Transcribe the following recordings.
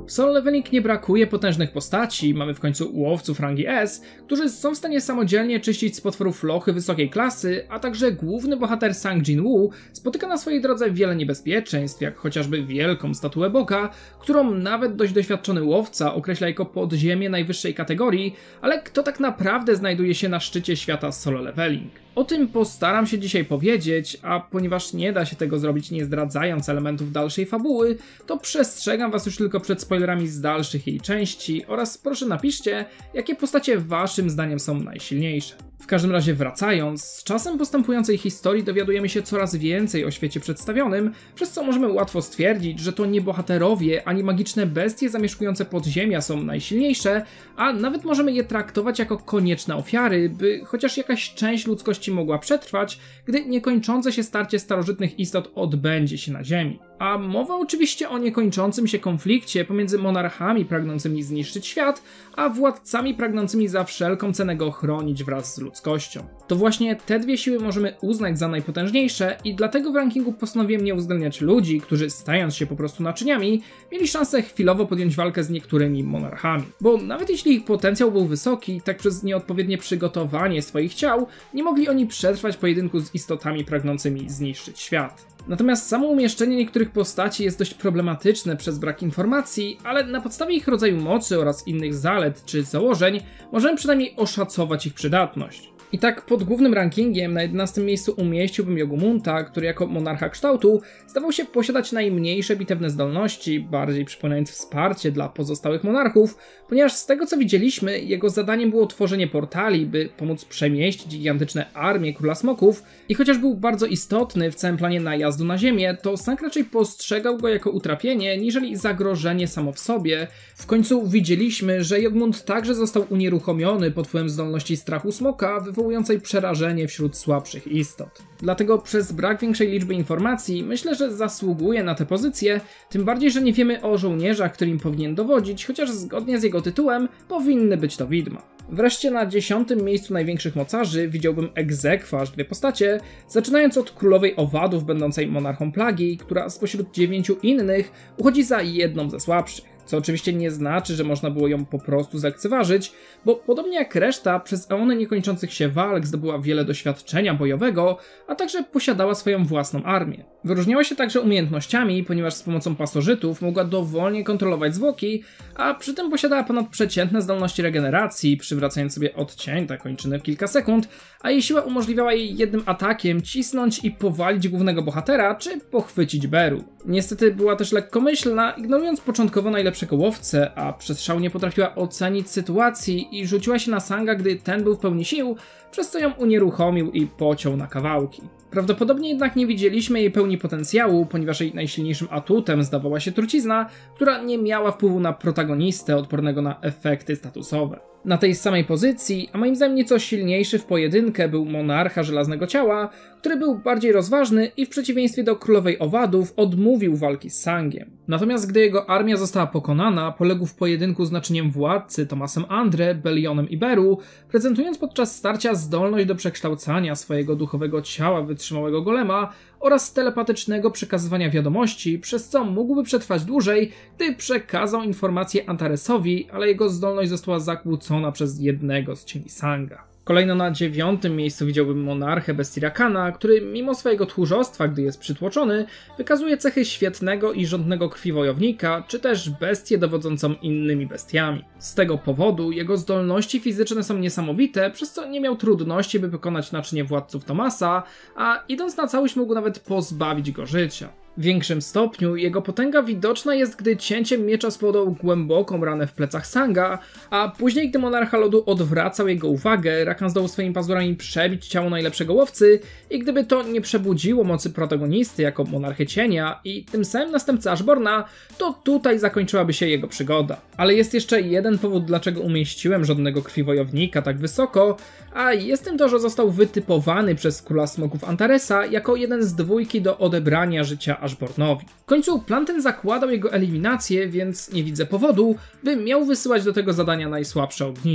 W Solo Leveling nie brakuje potężnych postaci, mamy w końcu łowców rangi S, którzy są w stanie samodzielnie czyścić z potworów lochy wysokiej klasy, a także główny bohater Sang Jin-woo spotyka na swojej drodze wiele niebezpieczeństw, jak chociażby wielką statuę boga, którą nawet dość doświadczony łowca określa jako podziemie najwyższej kategorii, ale kto tak naprawdę znajduje się na szczycie świata Solo Leveling? O tym postaram się dzisiaj powiedzieć, a ponieważ nie da się tego zrobić nie zdradzając elementów dalszej fabuły, to przestrzegam was już tylko przed spoilerami z dalszych jej części oraz proszę napiszcie, jakie postacie waszym zdaniem są najsilniejsze. W każdym razie wracając, z czasem postępującej historii dowiadujemy się coraz więcej o świecie przedstawionym, przez co możemy łatwo stwierdzić, że to nie bohaterowie ani magiczne bestie zamieszkujące podziemia są najsilniejsze, a nawet możemy je traktować jako konieczne ofiary, by chociaż jakaś część ludzkości mogła przetrwać, gdy niekończące się starcie starożytnych istot odbędzie się na Ziemi. A mowa oczywiście o niekończącym się konflikcie pomiędzy monarchami pragnącymi zniszczyć świat, a władcami pragnącymi za wszelką cenę go chronić wraz z ludzkością. To właśnie te dwie siły możemy uznać za najpotężniejsze i dlatego w rankingu postanowiłem nie uwzględniać ludzi, którzy stając się po prostu naczyniami, mieli szansę chwilowo podjąć walkę z niektórymi monarchami. Bo nawet jeśli ich potencjał był wysoki, tak przez nieodpowiednie przygotowanie swoich ciał, nie mogli oni przetrwać pojedynku z istotami pragnącymi zniszczyć świat. Natomiast samo umieszczenie niektórych postaci jest dość problematyczne przez brak informacji, ale na podstawie ich rodzaju mocy oraz innych zalet czy założeń możemy przynajmniej oszacować ich przydatność. I tak pod głównym rankingiem na 11 miejscu umieściłbym Yogumunta, który jako monarcha kształtu zdawał się posiadać najmniejsze bitewne zdolności, bardziej przypominając wsparcie dla pozostałych monarchów, ponieważ z tego co widzieliśmy, jego zadaniem było tworzenie portali, by pomóc przemieścić gigantyczne armie Króla Smoków i chociaż był bardzo istotny w całym planie najazdu na Ziemię, to Sang raczej postrzegał go jako utrapienie, niżeli zagrożenie samo w sobie. W końcu widzieliśmy, że Yogunt także został unieruchomiony pod wpływem zdolności strachu smoka, wywołującej przerażenie wśród słabszych istot. Dlatego przez brak większej liczby informacji myślę, że zasługuje na tę pozycję, tym bardziej, że nie wiemy o żołnierzach, którym powinien dowodzić, chociaż zgodnie z jego tytułem powinny być to widma. Wreszcie na 10. miejscu największych mocarzy widziałbym egzekwo dwie postacie, zaczynając od królowej owadów będącej monarchą plagi, która spośród 9 innych uchodzi za jedną ze słabszych. Co oczywiście nie znaczy, że można było ją po prostu zlekceważyć, bo podobnie jak reszta, przez eony niekończących się walk zdobyła wiele doświadczenia bojowego, a także posiadała swoją własną armię. Wyróżniała się także umiejętnościami, ponieważ z pomocą pasożytów mogła dowolnie kontrolować zwłoki, a przy tym posiadała ponadprzeciętne zdolności regeneracji, przywracając sobie odcięte kończyny w kilka sekund, a jej siła umożliwiała jej jednym atakiem cisnąć i powalić głównego bohatera, czy pochwycić Beru. Niestety była też lekkomyślna, ignorując początkowo najlepszego łowcę, a przez szał nie potrafiła ocenić sytuacji i rzuciła się na Sanga, gdy ten był w pełni sił, przez co ją unieruchomił i pociął na kawałki. Prawdopodobnie jednak nie widzieliśmy jej pełni potencjału, ponieważ jej najsilniejszym atutem zdawała się trucizna, która nie miała wpływu na protagonistę odpornego na efekty statusowe. Na tej samej pozycji, a moim zdaniem nieco silniejszy w pojedynkę, był monarcha żelaznego ciała, który był bardziej rozważny i w przeciwieństwie do królowej owadów odmówił walki z Sangiem. Natomiast gdy jego armia została pokonana, poległ w pojedynku z naczyniem władcy Thomasem Andre, Belionem i Beru, prezentując podczas starcia zdolność do przekształcania swojego duchowego ciała w wytrzymałego golema oraz telepatycznego przekazywania wiadomości, przez co mógłby przetrwać dłużej, gdy przekazał informację Antaresowi, ale jego zdolność została zakłócona przez jednego z cieni Sanga. Kolejno na 9. miejscu widziałbym monarchę bestii Rakana, który mimo swojego tchórzostwa, gdy jest przytłoczony, wykazuje cechy świetnego i żądnego krwiwojownika, czy też bestię dowodzącą innymi bestiami. Z tego powodu jego zdolności fizyczne są niesamowite, przez co nie miał trudności, by pokonać naczynie władców Thomasa, a idąc na całość mógł nawet pozbawić go życia. W większym stopniu jego potęga widoczna jest, gdy cięciem miecza spowodował głęboką ranę w plecach Sanga, a później, gdy monarcha lodu odwracał jego uwagę, Rakan zdołał swoimi pazurami przebić ciało najlepszego łowcy i gdyby to nie przebudziło mocy protagonisty jako monarchy cienia i tym samym następcy Ashborna, to tutaj zakończyłaby się jego przygoda. Ale jest jeszcze jeden powód, dlaczego umieściłem żadnego krwiwojownika tak wysoko, a jest tym to, że został wytypowany przez Króla Smoków Antaresa jako jeden z dwójki do odebrania życia Ashbornowi. W końcu plan ten zakładał jego eliminację, więc nie widzę powodu, by miał wysyłać do tego zadania najsłabsze ogniwa.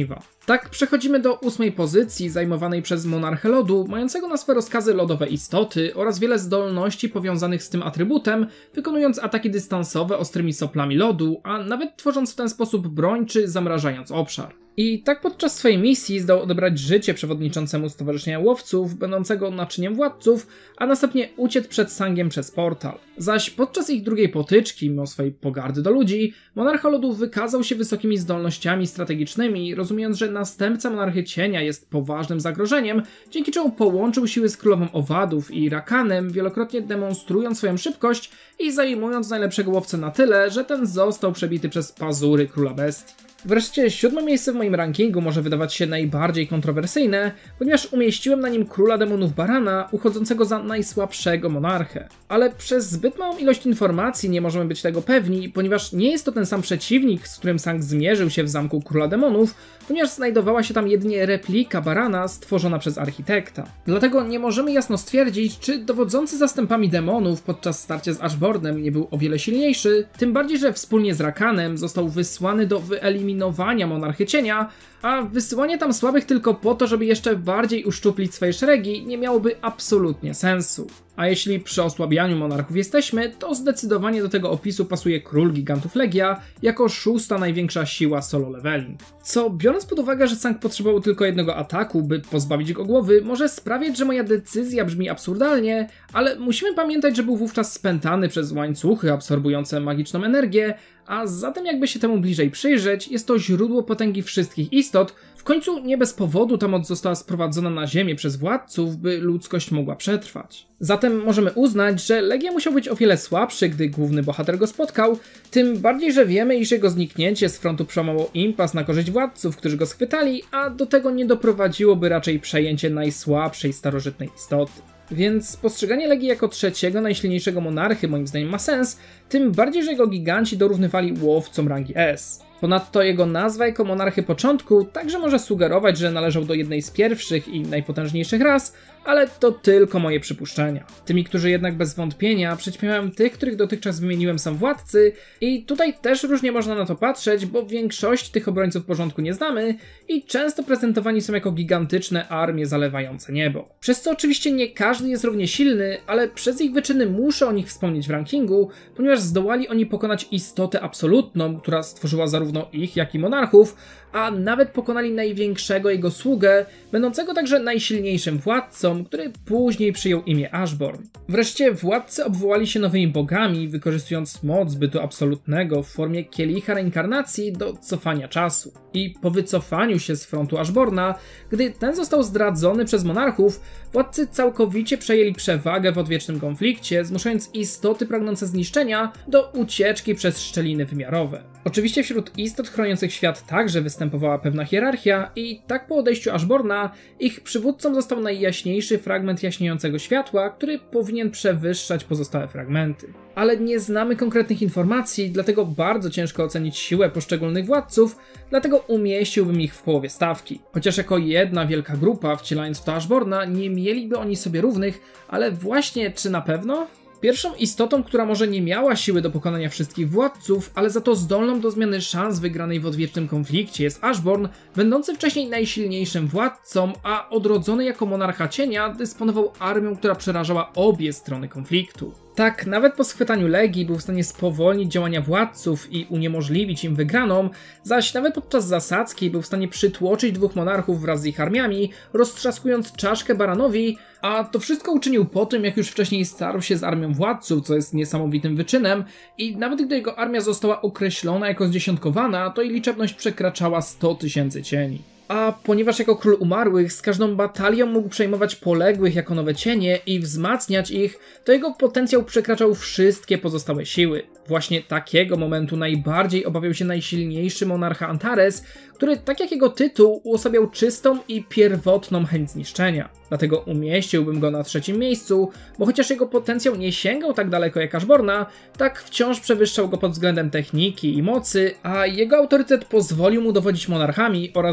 Tak przechodzimy do 8. pozycji zajmowanej przez Monarchę Lodu, mającego na swe rozkazy lodowe istoty oraz wiele zdolności powiązanych z tym atrybutem, wykonując ataki dystansowe ostrymi soplami lodu, a nawet tworząc w ten sposób broń czy zamrażając obszar. I tak podczas swojej misji zdał odebrać życie przewodniczącemu Stowarzyszenia Łowców, będącego naczyniem władców, a następnie uciec przed Sangiem przez portal. Zaś podczas ich drugiej potyczki, mimo swojej pogardy do ludzi, Monarcha Lodu wykazał się wysokimi zdolnościami strategicznymi, rozumiejąc, że następca Monarchy Cienia jest poważnym zagrożeniem, dzięki czemu połączył siły z Królową Owadów i Rakanem, wielokrotnie demonstrując swoją szybkość i zajmując najlepszego łowcę na tyle, że ten został przebity przez pazury Króla Bestii. Wreszcie 7. miejsce w moim rankingu może wydawać się najbardziej kontrowersyjne, ponieważ umieściłem na nim Króla Demonów Barana, uchodzącego za najsłabszego monarchę. Ale przez zbyt małą ilość informacji nie możemy być tego pewni, ponieważ nie jest to ten sam przeciwnik, z którym Sang zmierzył się w zamku Króla Demonów, ponieważ znajdowała się tam jedynie replika Barana stworzona przez architekta. Dlatego nie możemy jasno stwierdzić, czy dowodzący zastępami demonów podczas starcia z Ashbornem nie był o wiele silniejszy, tym bardziej, że wspólnie z Rakanem został wysłany do wyeliminowania Monarchy Cienia, a wysyłanie tam słabych tylko po to, żeby jeszcze bardziej uszczuplić swoje szeregi, nie miałoby absolutnie sensu. A jeśli przy osłabianiu monarchów jesteśmy, to zdecydowanie do tego opisu pasuje Król Gigantów Legia jako 6. największa siła solo leveling. Co biorąc pod uwagę, że Sang potrzebował tylko jednego ataku, by pozbawić go głowy, może sprawiać, że moja decyzja brzmi absurdalnie, ale musimy pamiętać, że był wówczas spętany przez łańcuchy absorbujące magiczną energię, a zatem jakby się temu bliżej przyjrzeć, jest to źródło potęgi wszystkich istot. W końcu nie bez powodu ta moc została sprowadzona na ziemię przez władców, by ludzkość mogła przetrwać. Zatem możemy uznać, że Legia musiał być o wiele słabszy, gdy główny bohater go spotkał, tym bardziej, że wiemy, iż jego zniknięcie z frontu przełamało impas na korzyść władców, którzy go schwytali, a do tego nie doprowadziłoby raczej przejęcie najsłabszej starożytnej istoty. Więc postrzeganie Legii jako 3. najsilniejszego monarchy moim zdaniem ma sens, tym bardziej, że jego giganci dorównywali łowcom rangi S. Ponadto jego nazwa jako monarchy początku także może sugerować, że należał do jednej z pierwszych i najpotężniejszych ras, ale to tylko moje przypuszczenia. Tymi, którzy jednak bez wątpienia przyćmiewałem tych, których dotychczas wymieniłem sam władcy, i tutaj też różnie można na to patrzeć, bo większość tych obrońców porządku nie znamy i często prezentowani są jako gigantyczne armie zalewające niebo. Przez co oczywiście nie każdy jest równie silny, ale przez ich wyczyny muszę o nich wspomnieć w rankingu, ponieważ zdołali oni pokonać istotę absolutną, która stworzyła zarówno ich, jak i monarchów, a nawet pokonali największego jego sługę, będącego także najsilniejszym władcą, który później przyjął imię Ashborn. Wreszcie władcy obwołali się nowymi bogami, wykorzystując moc bytu absolutnego w formie kielicha reinkarnacji do cofania czasu. I po wycofaniu się z frontu Ashborna, gdy ten został zdradzony przez monarchów, władcy całkowicie przejęli przewagę w odwiecznym konflikcie, zmuszając istoty pragnące zniszczenia do ucieczki przez szczeliny wymiarowe. Oczywiście wśród istot chroniących świat także występowała pewna hierarchia i tak po odejściu Ashborna ich przywódcą został najjaśniejszy fragment jaśniejącego światła, który powinien przewyższać pozostałe fragmenty. Ale nie znamy konkretnych informacji, dlatego bardzo ciężko ocenić siłę poszczególnych władców, dlatego umieściłbym ich w połowie stawki. Chociaż jako jedna wielka grupa, wcielając w to Ashborna, nie mieliby oni sobie równych, ale właśnie czy na pewno? Pierwszą istotą, która może nie miała siły do pokonania wszystkich władców, ale za to zdolną do zmiany szans wygranej w odwiecznym konflikcie jest Ashborn, będący wcześniej najsilniejszym władcą, a odrodzony jako monarcha cienia dysponował armią, która przerażała obie strony konfliktu. Tak, nawet po schwytaniu Legii był w stanie spowolnić działania władców i uniemożliwić im wygraną, zaś nawet podczas zasadzki był w stanie przytłoczyć 2 monarchów wraz z ich armiami, roztrzaskując czaszkę Baranowi, a to wszystko uczynił po tym, jak już wcześniej starł się z armią władców, co jest niesamowitym wyczynem, i nawet gdy jego armia została określona jako zdziesiątkowana, to jej liczebność przekraczała 100 000 cieni. A ponieważ jako król umarłych z każdą batalią mógł przejmować poległych jako nowe cienie i wzmacniać ich, to jego potencjał przekraczał wszystkie pozostałe siły. Właśnie takiego momentu najbardziej obawiał się najsilniejszy monarcha Antares, który, tak jak jego tytuł, uosabiał czystą i pierwotną chęć zniszczenia. Dlatego umieściłbym go na 3. miejscu, bo chociaż jego potencjał nie sięgał tak daleko jak Ashborna, tak wciąż przewyższał go pod względem techniki i mocy, a jego autorytet pozwolił mu dowodzić monarchami oraz zebrać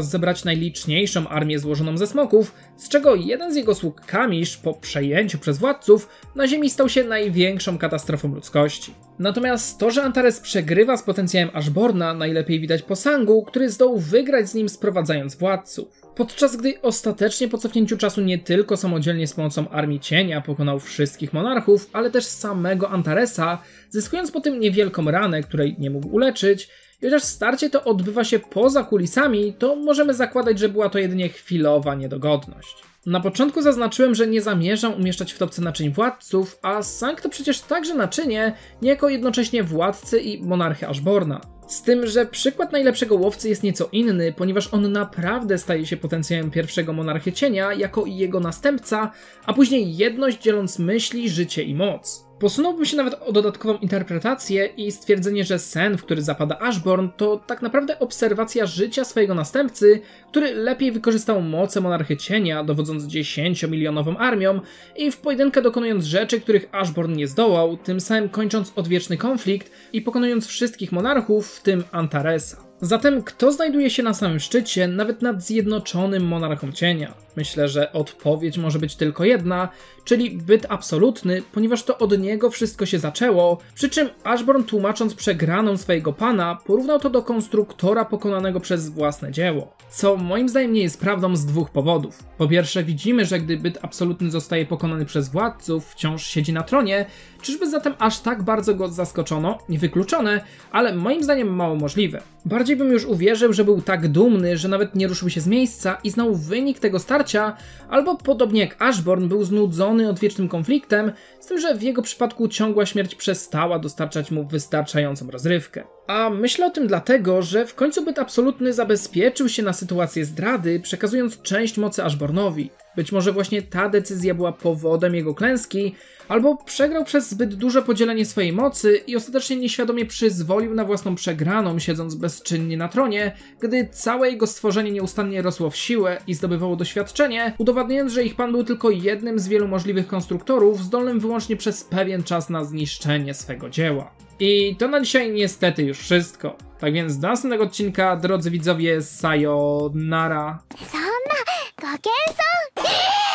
najliczniejszą armię złożoną ze smoków, z czego jeden z jego sług Kamisz po przejęciu przez władców na ziemi stał się największą katastrofą ludzkości. Natomiast to, że Antares przegrywa z potencjałem Ashborna, najlepiej widać po Sangu, który zdołał wygrać z nim sprowadzając władców. Podczas gdy ostatecznie po cofnięciu czasu nie tylko samodzielnie z pomocą Armii Cienia pokonał wszystkich monarchów, ale też samego Antaresa, zyskując po tym niewielką ranę, której nie mógł uleczyć. I chociaż starcie to odbywa się poza kulisami, to możemy zakładać, że była to jedynie chwilowa niedogodność. Na początku zaznaczyłem, że nie zamierzam umieszczać w topce naczyń władców, a Sang to przecież także naczynie, niejako jednocześnie władcy i monarchy Ashborna. Z tym, że przykład najlepszego łowcy jest nieco inny, ponieważ on naprawdę staje się potencjałem pierwszego monarchy cienia jako i jego następca, a później jedność dzieląc myśli, życie i moc. Posunąłbym się nawet o dodatkową interpretację i stwierdzenie, że sen, w który zapada Ashborn, to tak naprawdę obserwacja życia swojego następcy, który lepiej wykorzystał moce monarchy cienia, dowodząc 10-milionową armią i w pojedynkę dokonując rzeczy, których Ashborn nie zdołał, tym samym kończąc odwieczny konflikt i pokonując wszystkich monarchów, w tym Antaresa. Zatem kto znajduje się na samym szczycie, nawet nad zjednoczonym monarchą cienia? Myślę, że odpowiedź może być tylko jedna, czyli byt absolutny, ponieważ to od niego wszystko się zaczęło, przy czym Ashborn, tłumacząc przegraną swojego pana, porównał to do konstruktora pokonanego przez własne dzieło. Co moim zdaniem nie jest prawdą z dwóch powodów. Po pierwsze, widzimy, że gdy byt absolutny zostaje pokonany przez władców, wciąż siedzi na tronie, czyżby zatem aż tak bardzo go zaskoczono? Niewykluczone, ale moim zdaniem mało możliwe. Bardziej bym już uwierzył, że był tak dumny, że nawet nie ruszył się z miejsca i znał wynik tego starcia, albo podobnie jak Ashborn był znudzony odwiecznym konfliktem, z tym, że w jego przypadku ciągła śmierć przestała dostarczać mu wystarczającą rozrywkę. A myślę o tym dlatego, że w końcu byt absolutny zabezpieczył się na sytuację zdrady, przekazując część mocy Ashbornowi. Być może właśnie ta decyzja była powodem jego klęski, albo przegrał przez zbyt duże podzielenie swojej mocy i ostatecznie nieświadomie przyzwolił na własną przegraną, siedząc bezczynnie na tronie, gdy całe jego stworzenie nieustannie rosło w siłę i zdobywało doświadczenie, udowadniając, że ich pan był tylko jednym z wielu możliwych konstruktorów, zdolnym wyłącznie przez pewien czas na zniszczenie swego dzieła. I to na dzisiaj niestety już wszystko. Tak więc do następnego odcinka, drodzy widzowie, sayonara. そんなご謙遜